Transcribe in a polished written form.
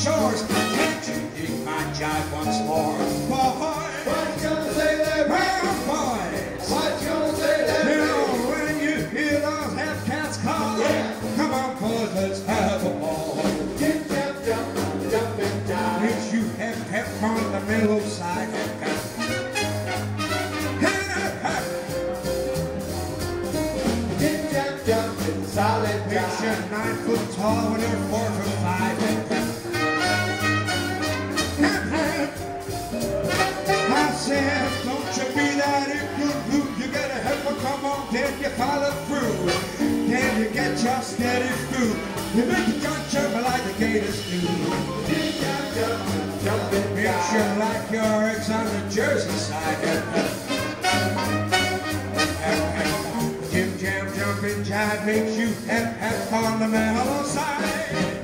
shores. Can't you dig my jive once more? Boy, What you gonna say there, man? well, boys, What you gonna say there, you man? know, when you hear those half cats call, come on, boys, let's have a ball. Jump, jump, jump, jump and jive. Makes you have on the mellow side. Jump, jump, jump, it's solid Makes you jive. 9 foot tall when you're 4 foot 5. I said, don't you be that igloo. You gotta help her come on, then you follow through. Then you get your steady food. You make the joint jump like the gators do. Jump, jump, jump, jump and Makes you jive. like your eggs on the Jersey side. Jim jam jumping jive makes you have on the mellow side.